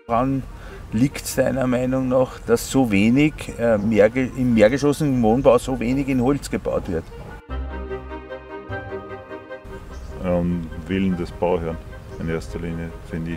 Woran liegt es deiner Meinung nach, dass so wenig im mehrgeschossigen Wohnbau so wenig in Holz gebaut wird? Willen des Bauherrn in erster Linie, finde ich.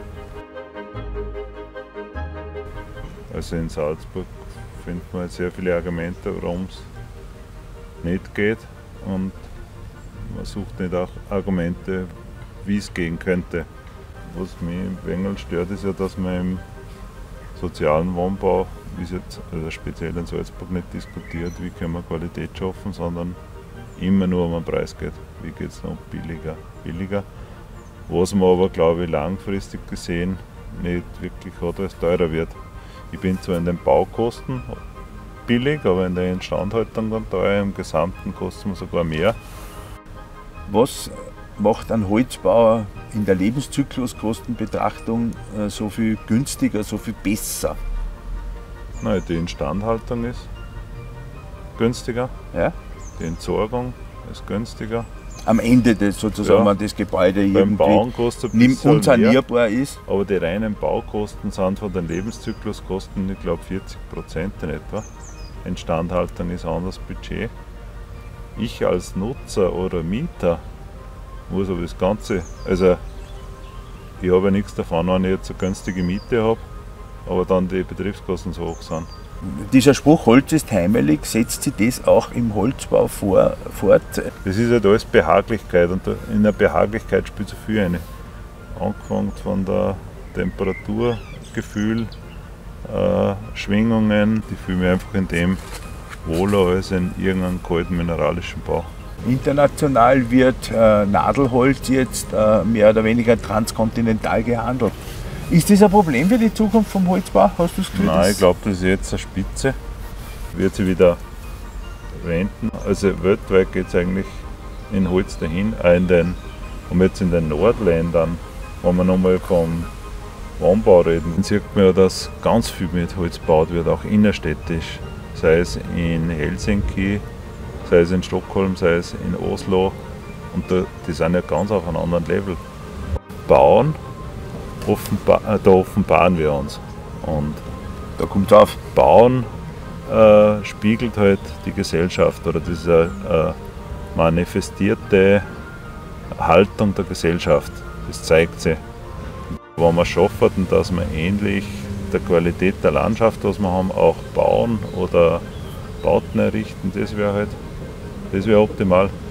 Also in Salzburg findet man sehr viele Argumente, warum es nicht geht, und man sucht nicht auch Argumente, wie es gehen könnte. Was mich im Wengel stört, ist ja, dass man im sozialen Wohnbau, wie es jetzt also speziell in Salzburg, nicht diskutiert, wie können wir Qualität schaffen, sondern immer nur um den Preis geht. Wie geht es noch billiger? Was man aber, glaube ich, langfristig gesehen nicht wirklich hat, als teurer wird. Ich bin zwar in den Baukosten billig, aber in der Instandhaltung dann teuer. Im Gesamten kostet man sogar mehr. Was macht ein Holzbauer in der Lebenszykluskostenbetrachtung so viel günstiger, so viel besser? Nein, die Instandhaltung ist günstiger, Ja? die Entsorgung ist günstiger. Am Ende des, sozusagen, Ja. wenn das Gebäude Beim Bauen irgendwie kostet ein bisschen mehr, unsanierbar ist. aber die reinen Baukosten sind von den Lebenszykluskosten, ich glaube, 40% in etwa. Instandhaltung ist ein anderes Budget. Ich als Nutzer oder Mieter muss aber das Ganze, also ich habe ja nichts davon, wenn ich jetzt eine günstige Miete habe, aber dann die Betriebskosten so hoch sind. Dieser Spruch, Holz ist heimelig, setzt sich das auch im Holzbau fort? Das ist halt alles Behaglichkeit, und in der Behaglichkeit spielt so viel eine. Angefangen von der Temperatur, Gefühl, Schwingungen, die fühlen mich einfach in dem wohler als in irgendeinem kalten mineralischen Bau. International wird Nadelholz jetzt mehr oder weniger transkontinental gehandelt. Ist das ein Problem für die Zukunft vom Holzbau? Hast du das Gefühl? Nein, ich glaube, das ist jetzt eine Spitze. Wird sie wieder wenden. Also weltweit geht es eigentlich in Holz dahin. Und jetzt in den Nordländern, wenn wir nochmal vom Wohnbau reden, dann sieht man ja, dass ganz viel mit Holz gebaut wird, auch innerstädtisch. Sei es in Helsinki, sei es in Stockholm, sei es in Oslo. Und die sind ja ganz auf einem anderen Level. Bauen, da offenbaren wir uns. Und Da kommt es auf. Bauen spiegelt halt die Gesellschaft oder diese manifestierte Haltung der Gesellschaft. Das zeigt sie. Wenn wir schaffen, dass wir ähnlich der Qualität der Landschaft, was wir haben, auch bauen oder Bauten errichten, das wäre optimal.